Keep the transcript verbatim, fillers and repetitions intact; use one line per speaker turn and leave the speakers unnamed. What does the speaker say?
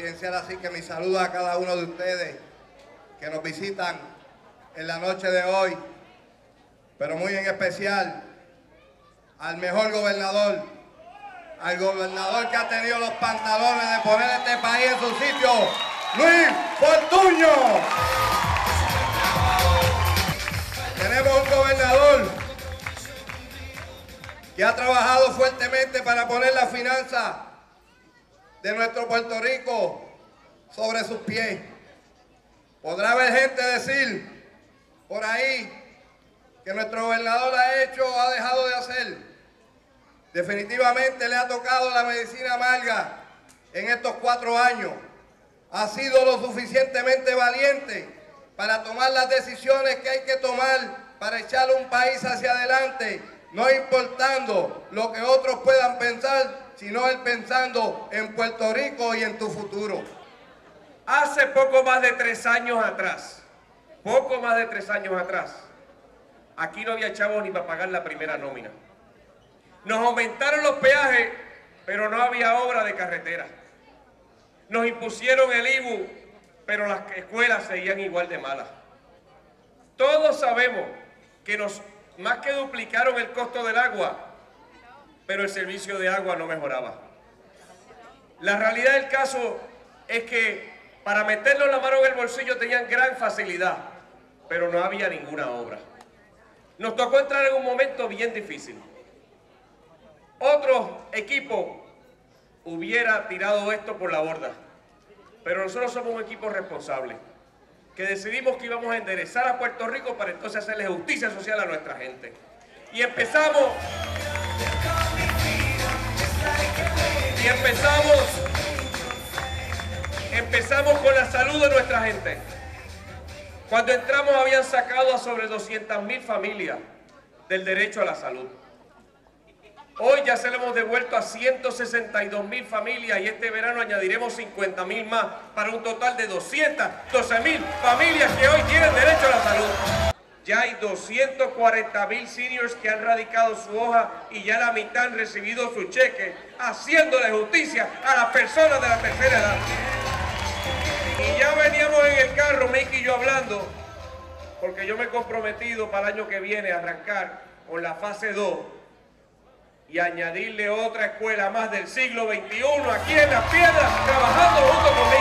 presidencial, así que mi saludo a cada uno de ustedes que nos visitan en la noche de hoy, pero muy en especial al mejor gobernador, al gobernador que ha tenido los pantalones de poner este país en su sitio, Luis Fortuño. Tenemos un gobernador que ha trabajado fuertemente para poner la finanza de nuestro Puerto Rico sobre sus pies. Podrá haber gente decir por ahí que nuestro gobernador ha hecho o ha dejado de hacer. Definitivamente le ha tocado la medicina amarga en estos cuatro años. Ha sido lo suficientemente valiente para tomar las decisiones que hay que tomar para echar un país hacia adelante, no importando lo que otros puedan pensar, sino él pensando en Puerto Rico y en tu futuro.
Hace poco más de tres años atrás, poco más de tres años atrás, aquí no había chavos ni para pagar la primera nómina. Nos aumentaron los peajes, pero no había obra de carretera. Nos impusieron el I B U, pero las escuelas seguían igual de malas. Todos sabemos que nos más que duplicaron el costo del agua, pero el servicio de agua no mejoraba. La realidad del caso es que para meternos la mano en el bolsillo tenían gran facilidad, pero no había ninguna obra. Nos tocó entrar en un momento bien difícil. Otro equipo hubiera tirado esto por la borda, pero nosotros somos un equipo responsable, que decidimos que íbamos a enderezar a Puerto Rico para entonces hacerle justicia social a nuestra gente. Y empezamos, y empezamos, empezamos con la salud de nuestra gente. Cuando entramos habían sacado a sobre doscientas mil familias del derecho a la salud. Hoy ya se le hemos devuelto a ciento sesenta y dos mil familias y este verano añadiremos cincuenta mil más para un total de doscientas doce mil familias que hoy tienen derecho a la salud. Ya hay doscientos cuarenta mil seniors que han radicado su hoja y ya la mitad han recibido su cheque, haciéndole justicia a las personas de la tercera edad. Y ya veníamos en el carro, Mickey y yo hablando, porque yo me he comprometido para el año que viene a arrancar con la fase dos y añadirle otra escuela más del siglo veintiuno aquí en Las Piedras, trabajando junto conmigo.